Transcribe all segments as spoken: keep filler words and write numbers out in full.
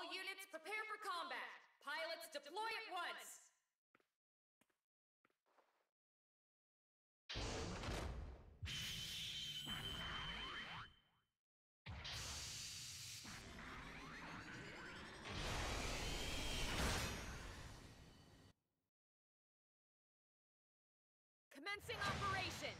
units, prepare for combat. Pilots, deploy at once. Commencing operation!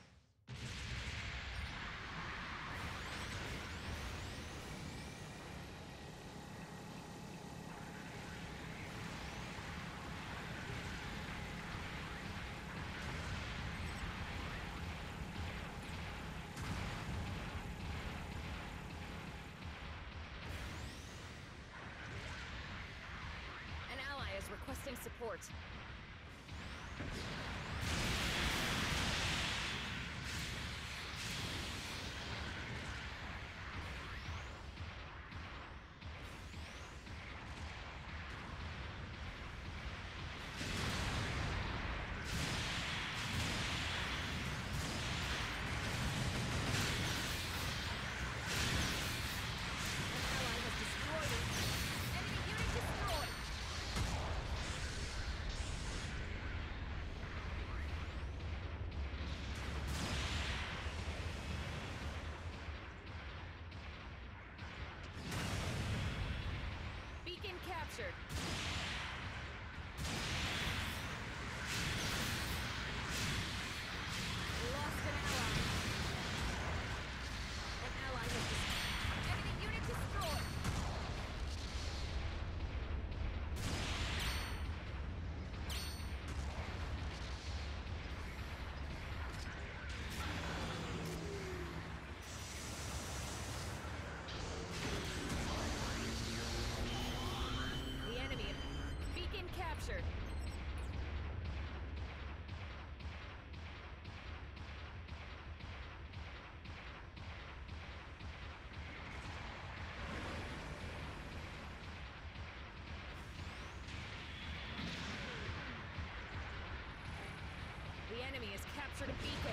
An ally is requesting support. Beacon captured. We lost an ally. An ally has destroyed. Enemy unit destroyed. Captured. The enemy has captured a beacon.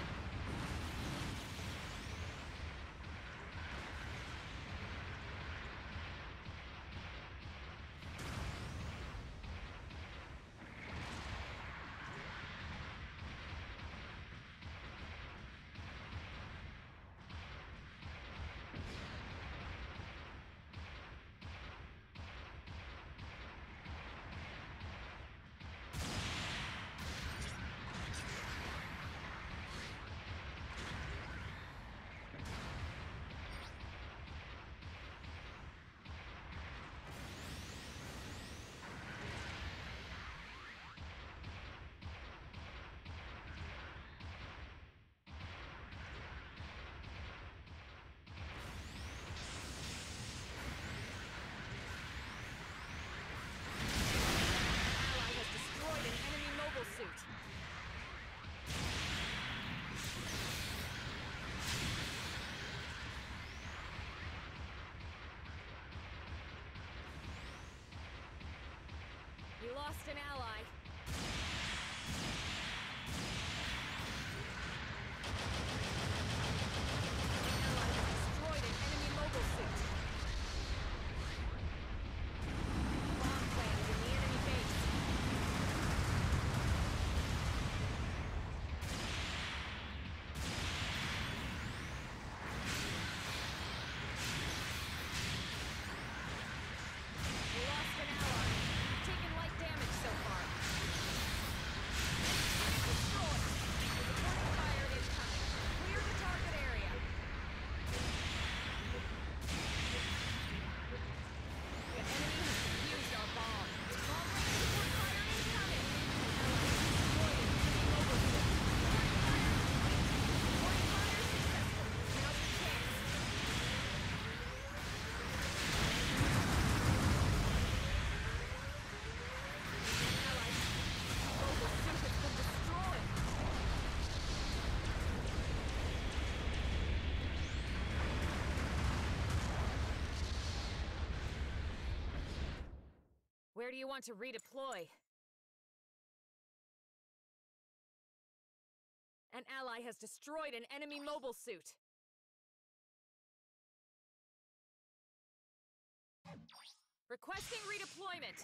Suit. We lost an ally. An ally has destroyed an enemy mobile suit. Bomb planted in the enemy base. Where do you want to redeploy? An ally has destroyed an enemy mobile suit. Requesting redeployment.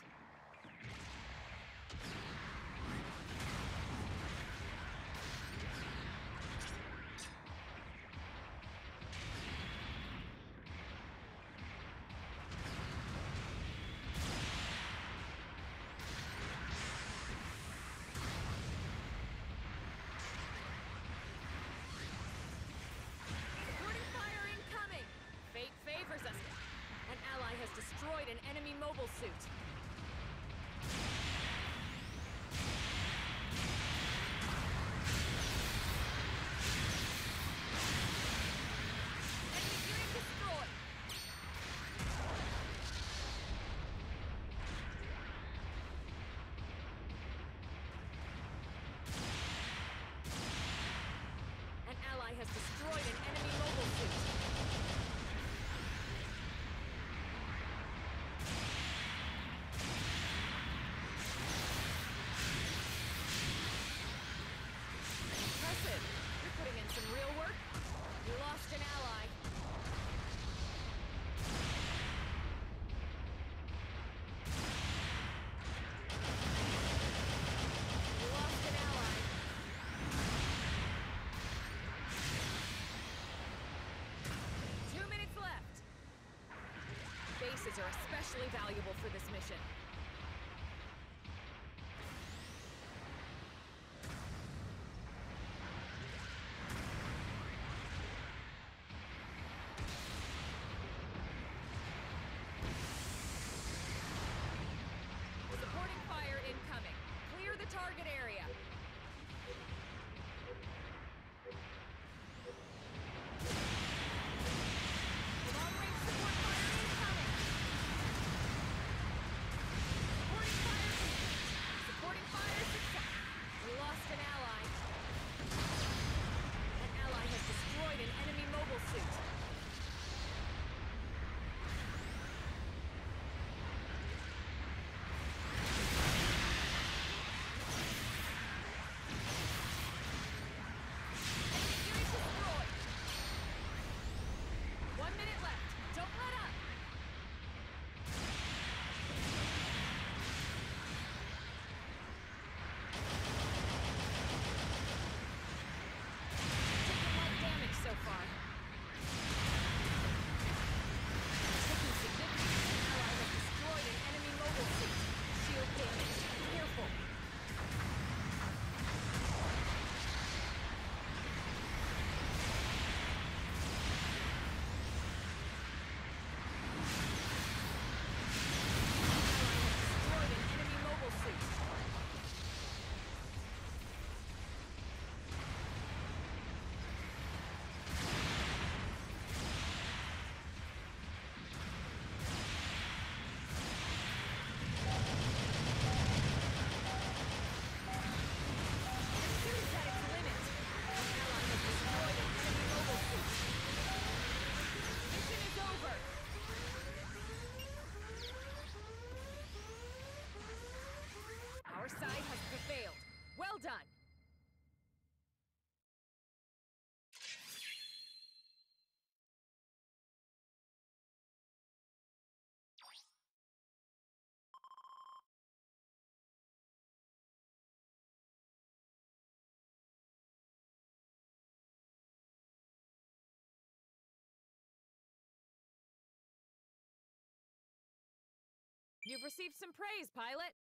Supporting fire incoming. Fate favors us. An ally has destroyed an enemy mobile suit. Enemy unit destroyed. An ally has destroyed an enemy mobile suit. Impressive. You're putting in some real work. You lost an ally. You lost an ally. Two minutes left. Bases are especially valuable for this mission. Supporting fire incoming. Clear the target area. Long-range support fire incoming. Supporting fire complete. Supporting fire success. We lost an ally. An ally has destroyed an enemy mobile suit. Enemy unit destroyed. One minute left. Don't let up. Taking light damage so far. Taking significant. An ally has destroyed an enemy mobile suit. Shield damage. Careful. Destroyed an enemy mobile suit. This suit is at its limit. An ally has destroyed an enemy mobile suit. Mission is over. Our side has prevailed. Well done. You've received some praise, pilot.